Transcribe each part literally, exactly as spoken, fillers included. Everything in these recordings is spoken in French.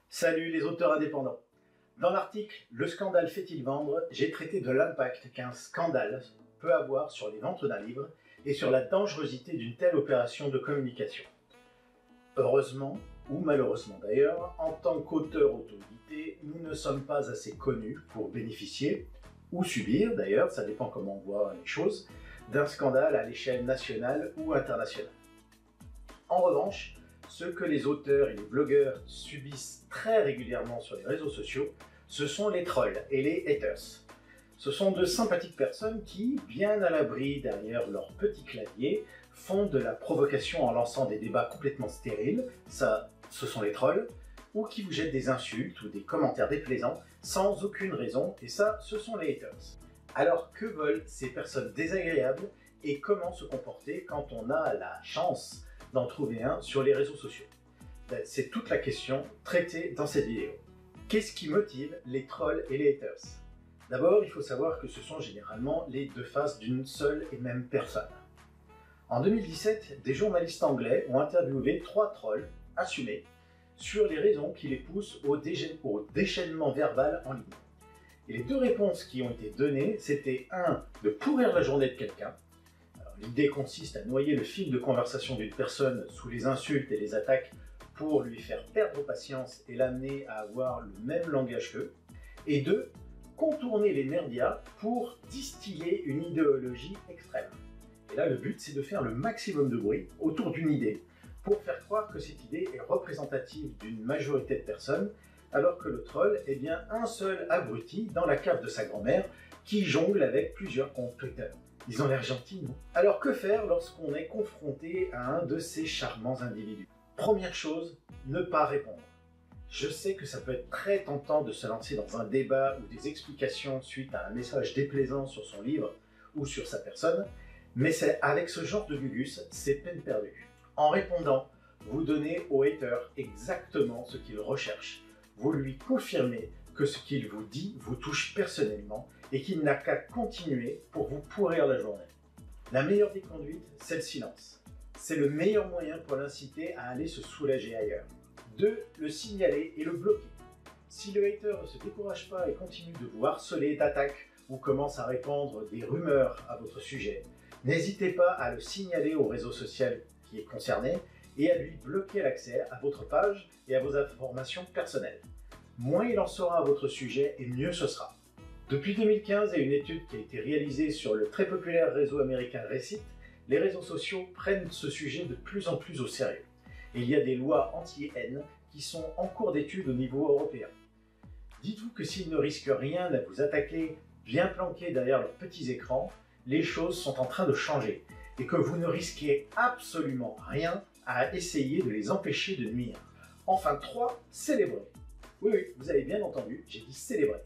Salut les auteurs indépendants. Dans l'article « Le scandale fait-il vendre ?», j'ai traité de l'impact qu'un scandale peut avoir sur les ventes d'un livre et sur la dangerosité d'une telle opération de communication. Heureusement, ou malheureusement d'ailleurs, en tant qu'auteur autorité, nous ne sommes pas assez connus pour bénéficier, ou subir d'ailleurs, ça dépend comment on voit les choses, d'un scandale à l'échelle nationale ou internationale. En revanche, ce que les auteurs et les blogueurs subissent très régulièrement sur les réseaux sociaux, ce sont les trolls et les haters. Ce sont de sympathiques personnes qui, bien à l'abri derrière leur petit clavier, font de la provocation en lançant des débats complètement stériles, ça, ce sont les trolls, ou qui vous jettent des insultes ou des commentaires déplaisants sans aucune raison, et ça, ce sont les haters. Alors que veulent ces personnes désagréables et comment se comporter quand on a la chance d'en trouver un sur les réseaux sociaux? C'est toute la question traitée dans cette vidéo. Qu'est-ce qui motive les trolls et les haters? D'abord, il faut savoir que ce sont généralement les deux faces d'une seule et même personne. En deux mille dix-sept, des journalistes anglais ont interviewé trois trolls assumés sur les raisons qui les poussent au, au déchaînement verbal en ligne. Et les deux réponses qui ont été données, c'était un, de pourrir la journée de quelqu'un. L'idée consiste à noyer le fil de conversation d'une personne sous les insultes et les attaques pour lui faire perdre patience et l'amener à avoir le même langage qu'eux. Et deux, contourner les médias pour distiller une idéologie extrême. Et là, le but, c'est de faire le maximum de bruit autour d'une idée pour faire croire que cette idée est représentative d'une majorité de personnes, alors que le troll est bien un seul abruti dans la cave de sa grand-mère qui jongle avec plusieurs comptes Twitter. Ils ont l'air gentils, non? Alors que faire lorsqu'on est confronté à un de ces charmants individus? Première chose, ne pas répondre. Je sais que ça peut être très tentant de se lancer dans un débat ou des explications suite à un message déplaisant sur son livre ou sur sa personne, mais c'est avec ce genre de gugus, c'est peine perdue. En répondant, vous donnez au hater exactement ce qu'il recherche. Vous lui confirmez que ce qu'il vous dit vous touche personnellement et qu'il n'a qu'à continuer pour vous pourrir la journée. La meilleure des conduites, c'est le silence. C'est le meilleur moyen pour l'inciter à aller se soulager ailleurs. deux. Le signaler et le bloquer. Si le hater ne se décourage pas et continue de vous harceler d'attaques ou commence à répandre des rumeurs à votre sujet, n'hésitez pas à le signaler au réseau social qui est concerné et à lui bloquer l'accès à votre page et à vos informations personnelles. Moins il en saura à votre sujet et mieux ce sera. Depuis deux mille quinze et une étude qui a été réalisée sur le très populaire réseau américain Reddit, les réseaux sociaux prennent ce sujet de plus en plus au sérieux. Et il y a des lois anti-haine qui sont en cours d'étude au niveau européen. Dites-vous que s'ils ne risquent rien à vous attaquer bien planqués derrière leurs petits écrans, les choses sont en train de changer et que vous ne risquez absolument rien à essayer de les empêcher de nuire. Enfin trois, célébrez. Oui, oui, vous avez bien entendu, j'ai dit célébrer.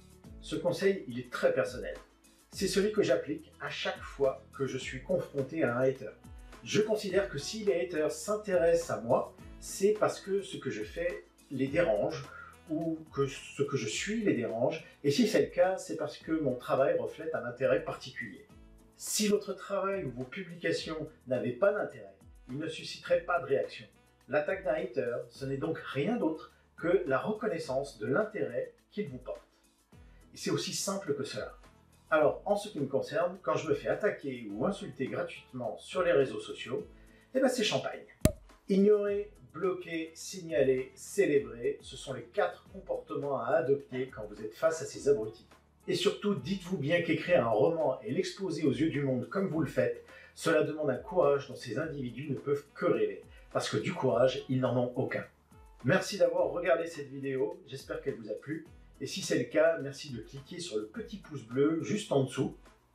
Ce conseil, il est très personnel. C'est celui que j'applique à chaque fois que je suis confronté à un hater. Je considère que si les haters s'intéressent à moi, c'est parce que ce que je fais les dérange ou que ce que je suis les dérange, et si c'est le cas, c'est parce que mon travail reflète un intérêt particulier. Si votre travail ou vos publications n'avaient pas d'intérêt, ils ne susciteraient pas de réaction. L'attaque d'un hater, ce n'est donc rien d'autre que la reconnaissance de l'intérêt qu'il vous porte. Et c'est aussi simple que cela. Alors, en ce qui me concerne, quand je me fais attaquer ou insulter gratuitement sur les réseaux sociaux, eh ben c'est champagne. Ignorer, bloquer, signaler, célébrer, ce sont les quatre comportements à adopter quand vous êtes face à ces abrutis. Et surtout, dites-vous bien qu'écrire un roman et l'exposer aux yeux du monde comme vous le faites, cela demande un courage dont ces individus ne peuvent que rêver, parce que du courage, ils n'en ont aucun. Merci d'avoir regardé cette vidéo, j'espère qu'elle vous a plu. Et si c'est le cas, merci de cliquer sur le petit pouce bleu juste en dessous.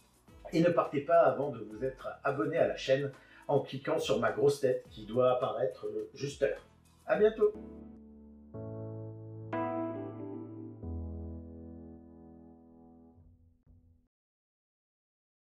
Et ne partez pas avant de vous être abonné à la chaîne en cliquant sur ma grosse tête qui doit apparaître juste là. À bientôt!